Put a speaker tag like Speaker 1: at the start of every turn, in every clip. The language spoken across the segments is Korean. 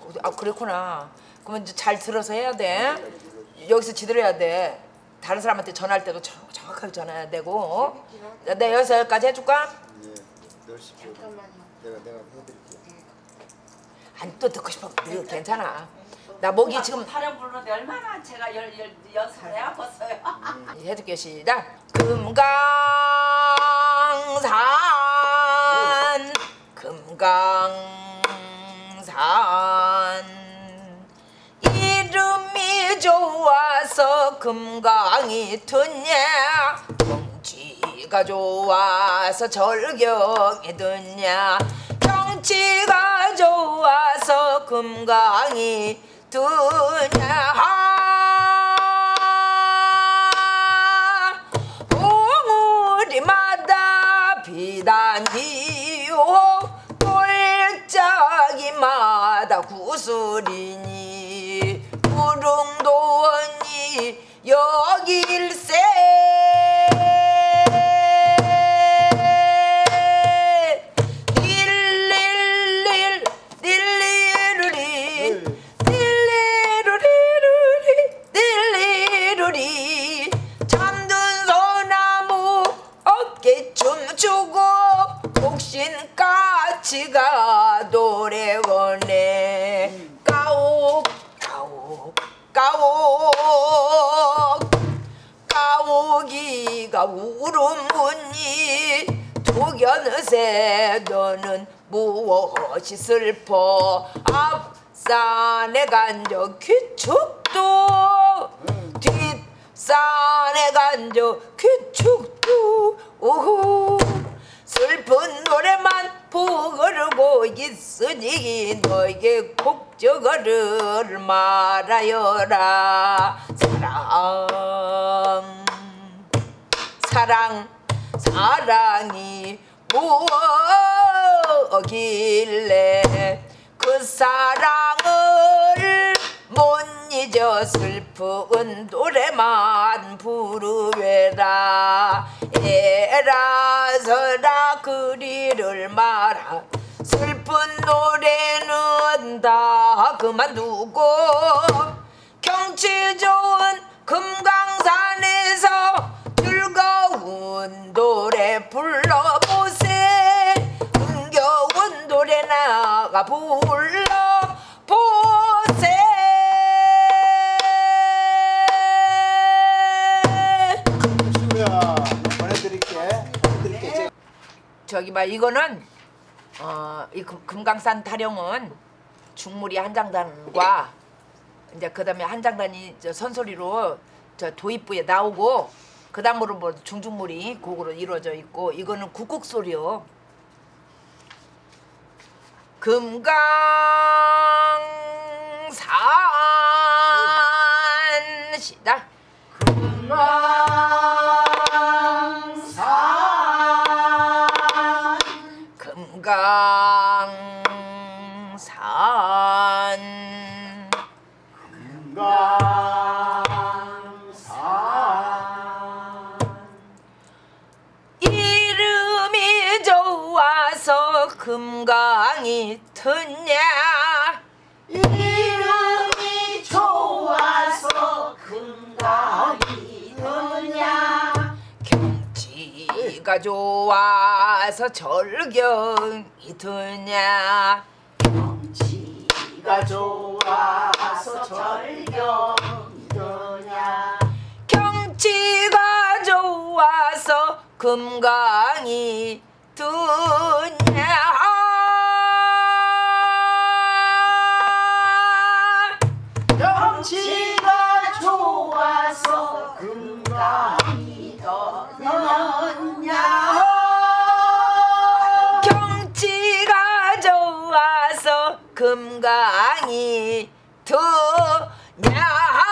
Speaker 1: 아 그렇구나. 그러면 이제 잘 들어서 해야 돼. 여기서 지도를 해야 돼. 다른 사람한테 전화할 때도 정확하게 전화해야 되고. 내가 여기까지 해줄까?
Speaker 2: 예, 넣으십시오. 내가 해드릴게요.
Speaker 1: 아니 또 듣고 싶어. 괜찮아. 나 목이 지금
Speaker 3: 타령 부르는데 얼마나 제가 연습을 해왔어요.
Speaker 1: 해줄게. 시작. 금강산 이름이 좋아서 금강이 듣냐 경치가 좋아서 절경이 듣냐 경치가 좋아서 금강이 듣냐 봉우리마다 비단지요 돌짝이마다 구슬이니 구릉도원이 여길세 잠든 소나무 어깨춤 추고 복신까치가 노래거네 까옥 까옥 까옥 까옥이가 울음문이 독연세 너는 무엇이 슬퍼 앞산에 간저 귀축도 뒷산에 간저 귀축도 우후 슬픈 노래만 부르고 있으니 너에게 꼭 저거를 말하여라 사랑이 무엇길래 그 사랑을 못 잊어 슬픈 노래만 부르વે라 에라서라 그리를 마라 슬픈 노래는 다 그만두고 경치 좋은 금강산에서 즐거운 노래 불러보세 흥겨운 노래 나가 불러보세
Speaker 2: 수야 보내드릴게.
Speaker 1: 저기 봐 이거는 이 금강산 타령은 중무리 한장단과 이제 그다음에 한장단이 저 선소리로 저 도입부에 나오고 그다음으로 뭐 중중무리 곡으로 이루어져 있고 이거는 국곡소리요. 금강산 시다. 이름이 좋아서 금강이 듣냐
Speaker 3: 이름이 좋아서 금강이 듣냐
Speaker 1: 경치가 좋아서 절경이 드냐
Speaker 3: 경치가 좋아서 절경이 드냐
Speaker 1: 경치가 좋아서 금강이 듣냐
Speaker 3: 경치가 좋아서 금강이 듣냐
Speaker 1: 경치가 좋아서 금강이 듣냐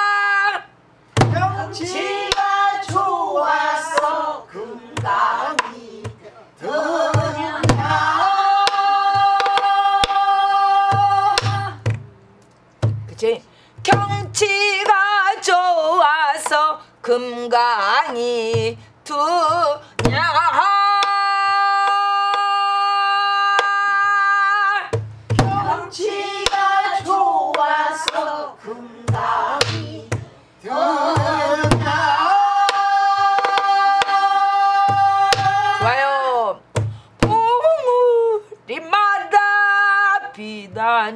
Speaker 3: 경치가 좋아서 금강이 듣냐
Speaker 1: 그치? 경치가 좋아서 금강이 듣냐
Speaker 3: 경치가 좋아서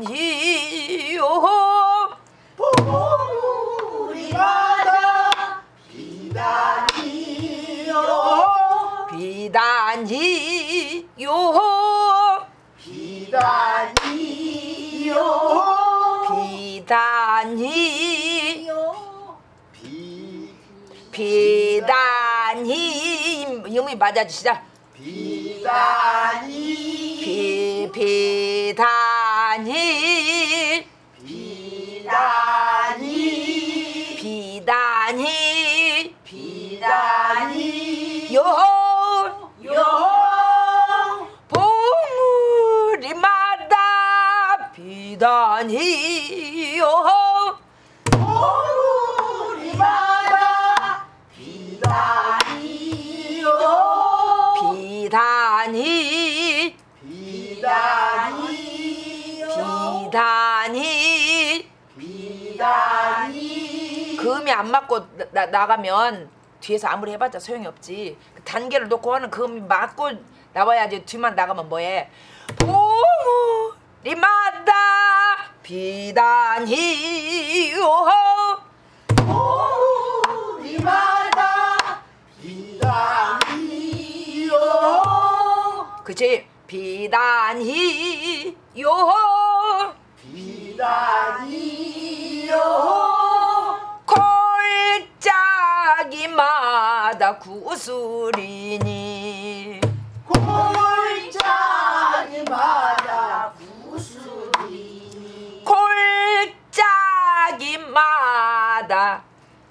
Speaker 1: 비단이요
Speaker 2: 우리마다 비단이요
Speaker 1: 비단이요
Speaker 2: 비단이요
Speaker 1: 비단이
Speaker 2: 비
Speaker 1: 비단이 이음이 맞아주시자
Speaker 2: 비단이
Speaker 1: 비단이
Speaker 2: 비단이
Speaker 1: 비단이
Speaker 2: 비단이
Speaker 1: 요
Speaker 2: 요
Speaker 1: 봉우리마다 비단이요
Speaker 2: 우리마다 비단이요
Speaker 1: 비단이
Speaker 2: 비단이요
Speaker 1: 비단이
Speaker 2: 비단이
Speaker 1: 그음이 안 맞고 나가면 뒤에서 아무리 해봤자 소용이 없지. 그 단계를 놓고 하는 그음이 맞고 나와야지. 뒤만 나가면 뭐해. 봉우리마다 비단이요
Speaker 2: 우리마다 비단이요
Speaker 1: 그치 비단이요
Speaker 2: 비단이요
Speaker 1: 골짜기마다 구슬이니
Speaker 2: 골짜기마다 구슬이
Speaker 1: 골짜기마다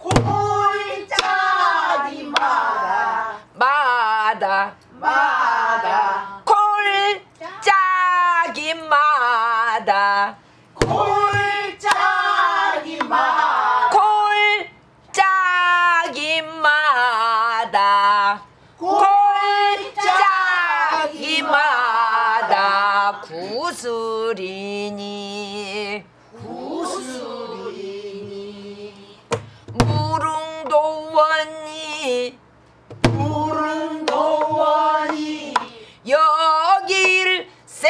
Speaker 2: 골짜기마다
Speaker 1: 마다
Speaker 2: 마다
Speaker 1: 골짜기마다
Speaker 2: 골짜기마다
Speaker 1: 골짜기마다 골짜기마다 구슬이니
Speaker 2: 구슬이니
Speaker 1: 무릉도원이
Speaker 2: 무릉도원이
Speaker 1: 여길세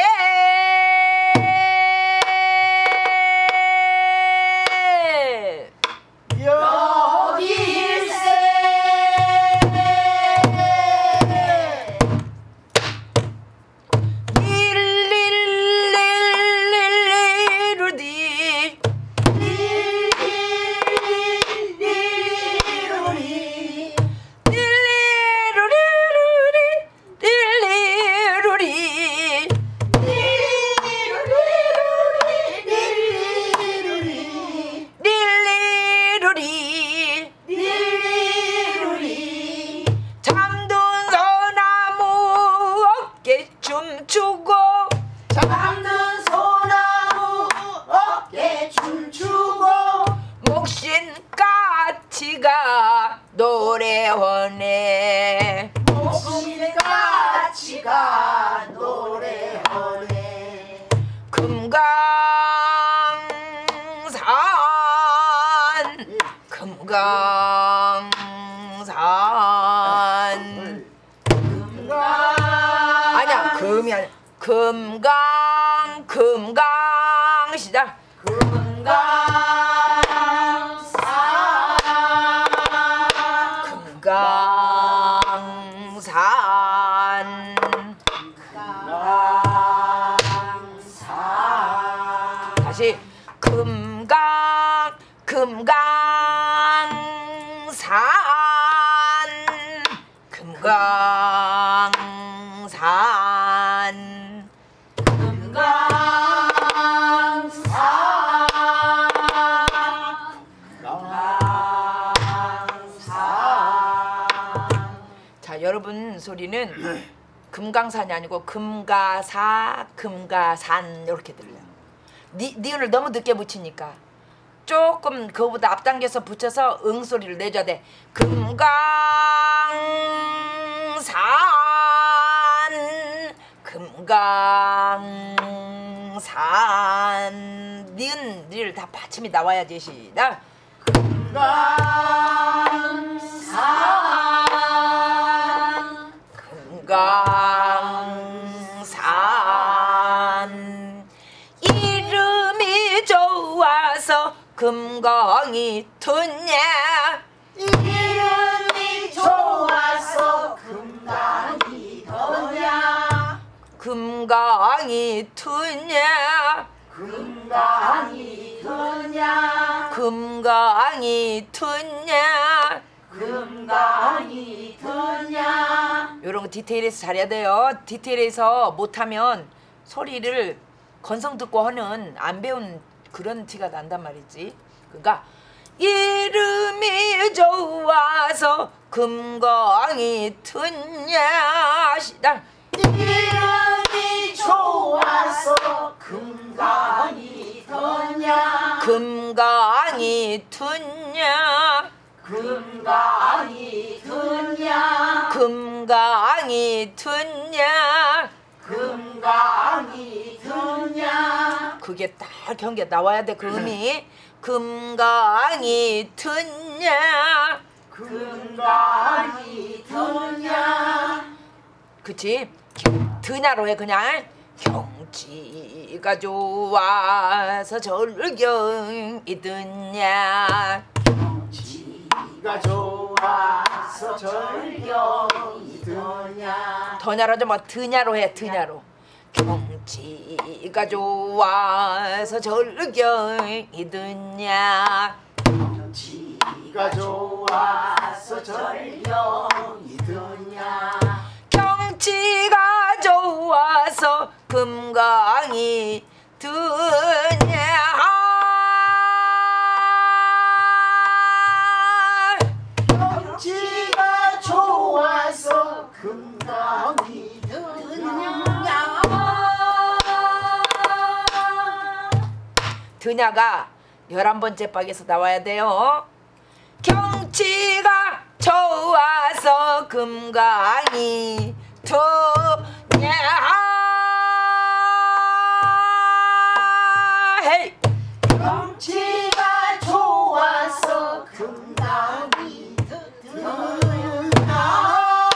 Speaker 2: 여길세
Speaker 1: 릴릴릴릴루디
Speaker 2: 리리리리
Speaker 1: 릴리루리 릴리루리
Speaker 2: 리리루리
Speaker 1: 잠든 소나무 어깨 춤추고
Speaker 2: 잡는 소나무 어깨 춤추고
Speaker 1: 목신까치가 노래하네
Speaker 2: 목신같이가 노래하네
Speaker 1: 금강산 아니야 금이 아니야 금강 시작 금강산 다시 금강산 금강산 자 여러분 소리는 금강산이 아니고 금가산 이렇게 들려요. 니은을 너무 늦게 붙이니까 조금 그거보다 앞당겨서 붙여서 응 소리를 내줘야 돼. 금강산 니을 다 받침이 나와야지. 시작. 금강산 이름 좋아서 금강이 트냐
Speaker 2: 이름이 좋아서 금강이 더냐
Speaker 1: 금강이 트냐
Speaker 2: 금강이 더냐
Speaker 1: 금강이 트냐
Speaker 2: 금강이 더냐
Speaker 1: 요런 거 디테일에서 잘해야 돼요. 디테일에서 못하면 소리를 건성 듣고 하는 안 배운 그런 티가 난단 말이지. 그러니까 이름이 좋아서 금강이 트냐 시당
Speaker 2: 이름이 좋아서 금강이 더냐
Speaker 1: 금강이 트냐
Speaker 2: 금강이 더냐
Speaker 1: 금강이 트냐
Speaker 2: 금강이 더냐
Speaker 1: 그게 딱 경계 나와야 돼. 그 음이 금강이 트냐
Speaker 2: 금강이 더냐
Speaker 1: 그치 드냐로 해. 그냥 경치가 좋아서 절경이 드냐
Speaker 2: 지가 좋아서 절경이 더냐
Speaker 1: 더냐로 좀 드냐로 해. 드냐로 경치가 좋아서 절경이 드냐
Speaker 2: 지가 좋아서 절경이 더냐
Speaker 1: 경치가 좋아서 금강이 드냐
Speaker 2: 경치가 좋아서 금강이 더냐
Speaker 1: 드냐가 11번째 박에서 나와야 돼요. 경치가 좋아서 금강이 드냐 헤이
Speaker 2: 경치가 좋아서 금강이 더냐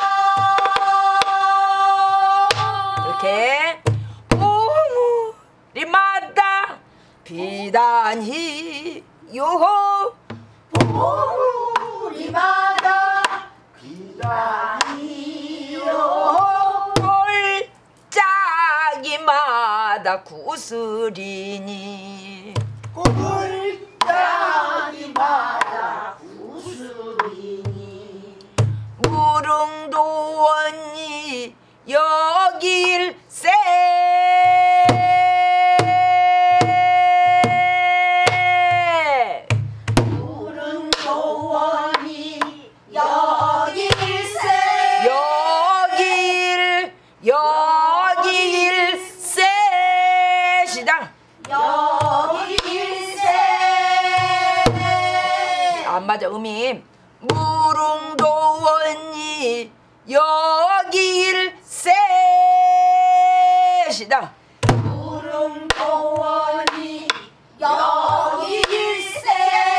Speaker 1: 이렇게 오물이마다 비단히 요호
Speaker 2: 우리마다 비단이요
Speaker 1: 골짜기마다 구슬이니
Speaker 2: 꼴짝이마다 구슬이니
Speaker 1: 무릉도 언니 여길세
Speaker 2: 푸른 조원이 여길세
Speaker 1: 여길세 시당
Speaker 2: 여길세
Speaker 1: 안 맞아 음이 무릉도 언니 여길세 시당
Speaker 2: 푸른 조원이 여길세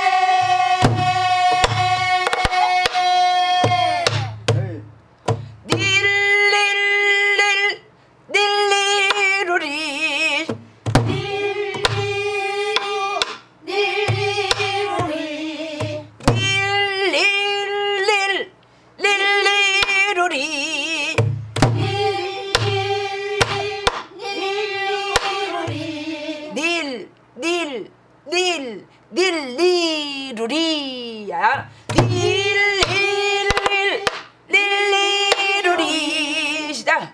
Speaker 1: 닐릴릴 닐리루리
Speaker 2: 닐리루리
Speaker 1: 닐릴릴 릴리루리 닐리루리야 닐리루리 시작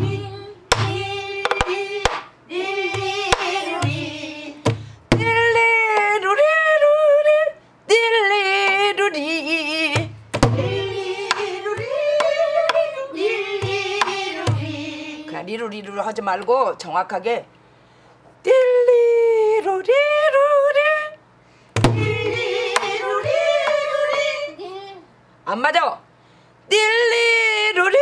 Speaker 1: 닐리루리루리 그냥 리루리루 하지 말고 정확하게 닐리루리루리 안 맞아 닐리루리루리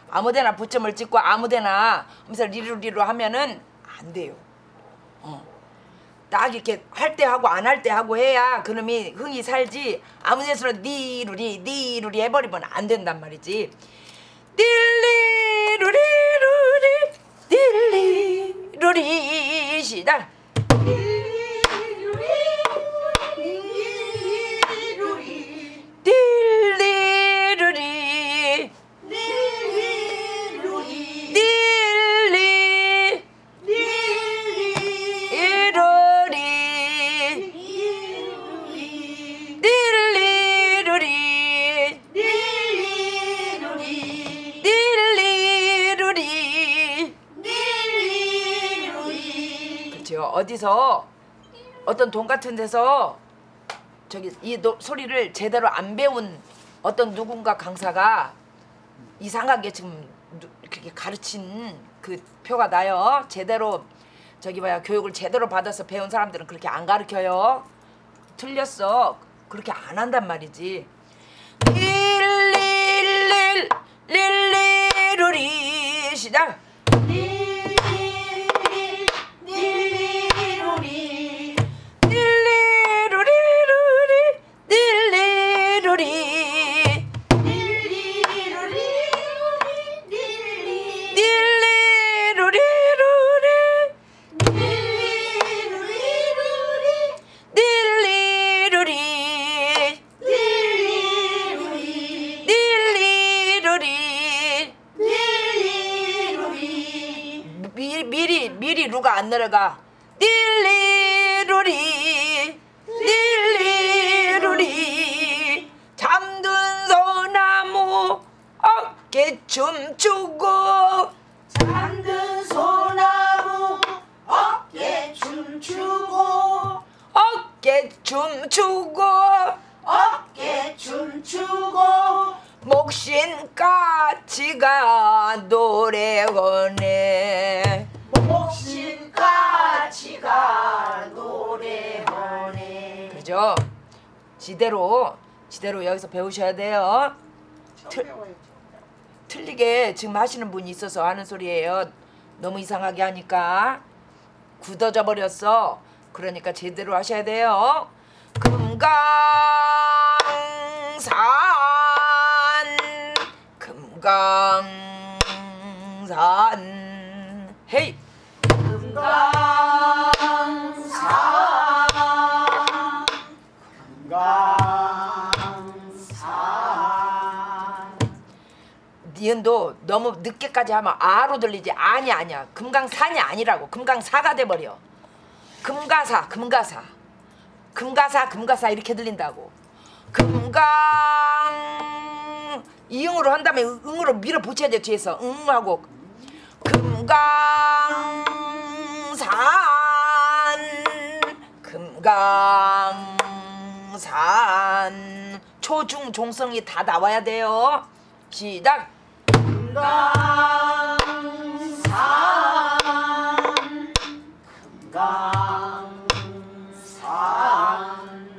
Speaker 1: 아무데나 부점을 찍고 아무데나 하면서 리루리루 하면은 안 돼요. 딱 이렇게 할 때 하고 안 할 때 하고 해야 그놈이 흥이 살지. 아무데서나 니루리 해버리면 안 된단 말이지. 딜리루리 시작. 딜리루리 어디서 어떤 동 같은 데서 저기 이 소리를 제대로 안 배운 어떤 누군가 강사가 이상하게 지금 그렇게 가르친 그 표가 나요. 제대로 저기 뭐야 교육을 제대로 받아서 배운 사람들은 그렇게 안 가르쳐요. 틀렸어. 그렇게 안 한단 말이지. 릴리루리 시작. 미리 루가 안 내려가. 딜리루리 딜리루리 잠든 소나무 어깨 춤추고
Speaker 2: 잠든 소나무 어깨 춤추고
Speaker 1: 어깨 춤추고
Speaker 2: 어깨 춤추고
Speaker 1: 목신까치가 노래하네.
Speaker 2: 목신까치가 노래하네.
Speaker 1: 그죠? 지대로 여기서 배우셔야 돼요. 틀리게 지금 하시는 분이 있어서 하는 소리예요. 너무 이상하게 하니까 굳어져 버렸어. 그러니까 제대로 하셔야 돼요. 금강산 헤이
Speaker 2: 금강산
Speaker 1: 니은도 너무 늦게까지 하면 아로 들리지. 아니야. 금강산이 아니라고. 금강사가 돼버려. 금가사 이렇게 들린다고. 금강 이응으로 한 다음에 응으로 밀어붙여야 돼. 뒤에서 응하고 금강산 초중 종성이 다 나와야 돼요. 시작.
Speaker 2: 금강산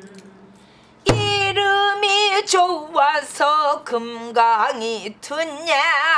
Speaker 1: 이름이 좋아서 금강이 트냐.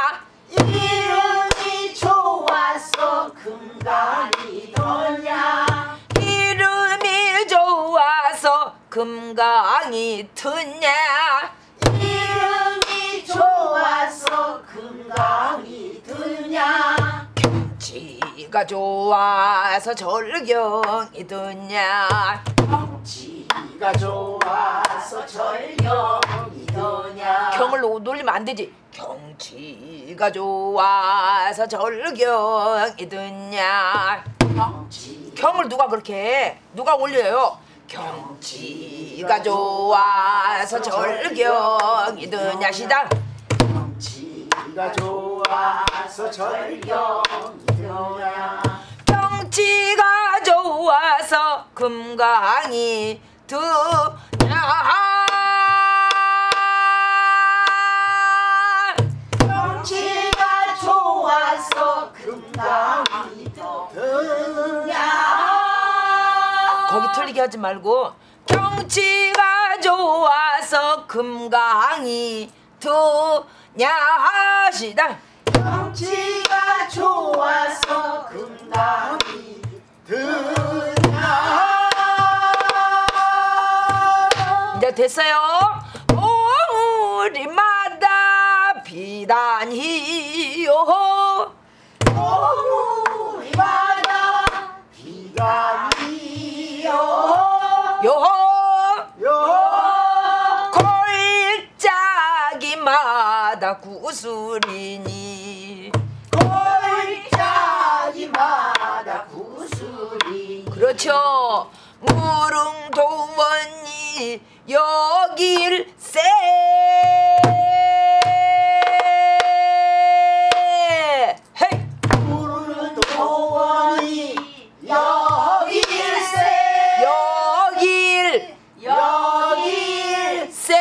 Speaker 2: 이름이 좋아서 금강이 더냐.
Speaker 1: 이름이 좋아서 금강이 트냐.
Speaker 2: 이름이 좋아서 금강이 드냐.
Speaker 1: 경치가 좋아서 절경이 드냐.
Speaker 2: 경치가 좋아서 절경이 더냐.
Speaker 1: 경을 놀리면 안 되지. 경치가 좋아서 절경이 드냐. 경을 누가 그렇게 해? 누가 올려요? 경치가 좋아서 절경이 드냐. 시작.
Speaker 2: 경치가 좋아서 절경이 드냐.
Speaker 1: 경치가 좋아서 금강이 드냐.
Speaker 2: 경치가 좋아서 금강이 드냐.
Speaker 1: 거기 틀리게 하지 말고 경치가 좋아서 금강이 드냐. 시다.
Speaker 2: 경치가 좋아서 금강이 드냐.
Speaker 1: 이제 됐어요. 우리마다 비단이요.
Speaker 2: 우리마다 비단이요.
Speaker 1: 요호 골짜기마다 구슬이니.
Speaker 2: 골짜기마다 구슬이.
Speaker 1: 그렇죠. 무릉도원이 여길세. 헤이.
Speaker 2: 무릉도원이 여길세.
Speaker 1: 여길세.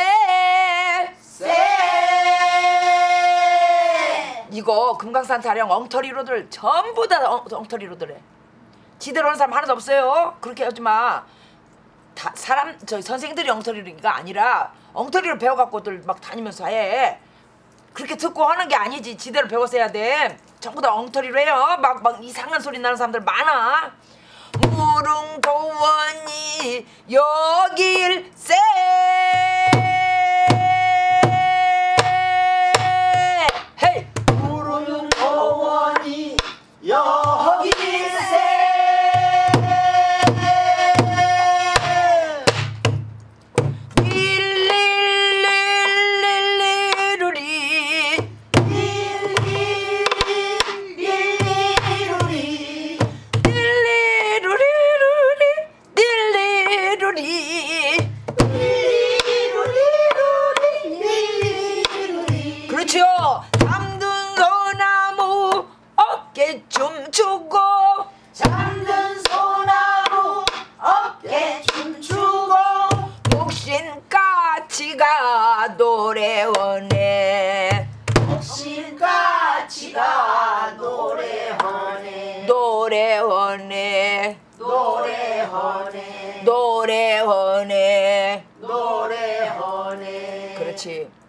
Speaker 1: 이거 금강산 타령 엉터리로들 전부 다 엉터리로들 해. 지대로 하는 사람 하나도 없어요. 그렇게 하지 마. 다 사람 선생들이 엉터리가 아니라 엉터리로 배워갖고들 막 다니면서 해. 그렇게 듣고 하는 게 아니지. 지대로 배워서 해야 돼. 전부 다 엉터리로 해요. 막 이상한 소리 나는 사람들 많아. 무릉도원이 여길세. 헤이.
Speaker 2: 무릉도원이 여길세.
Speaker 1: 그렇죠. 잠든 소나무 어깨 춤추고.
Speaker 2: 잠든 소나무 어깨 춤추고.
Speaker 1: 목신까치가 노래하네.
Speaker 2: 목신까치가 노래하네.
Speaker 1: 노래하네.
Speaker 2: 노래하네.
Speaker 1: 노래하네.
Speaker 2: 노래하네.
Speaker 1: 그렇지.